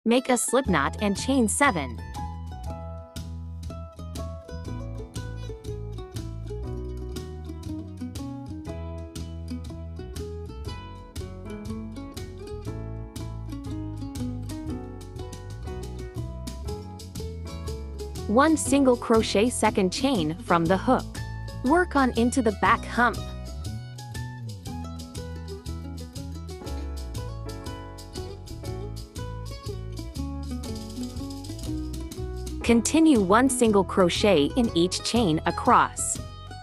Make a slip knot and chain 7. One single crochet second chain from the hook. Work on into the back hump. Continue one single crochet in each chain across.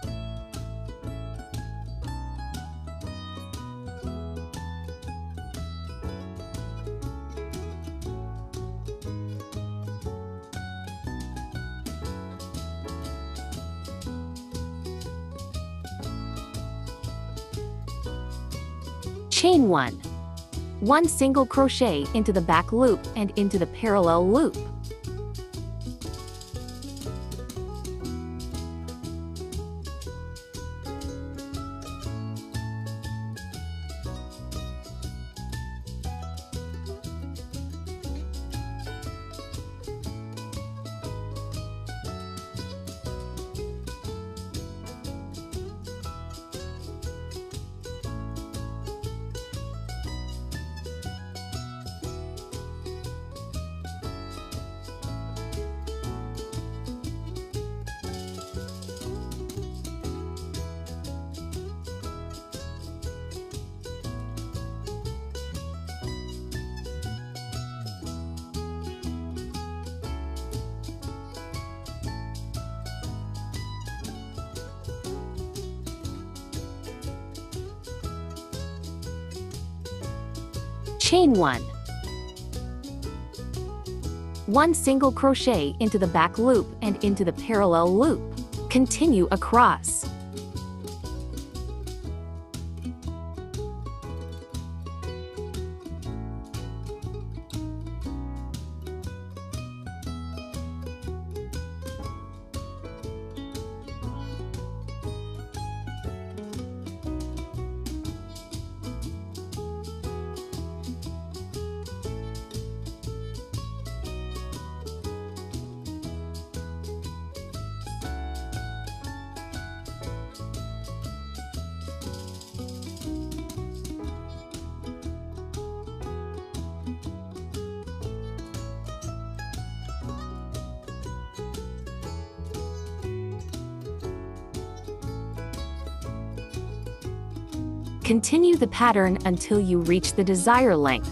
Chain 1. One single crochet into the back loop and into the parallel loop. Chain 1. One single crochet into the back loop and into the parallel loop. Continue across. Continue the pattern until you reach the desired length.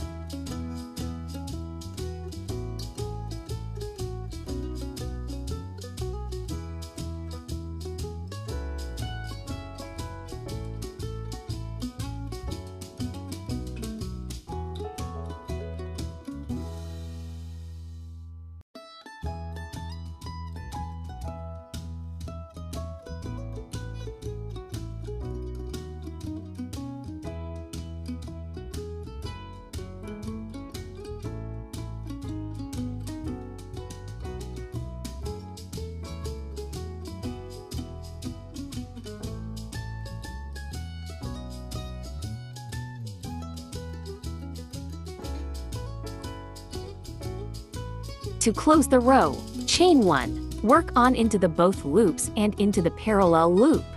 To close the row, chain 1. Work on into the both loops and into the parallel loop.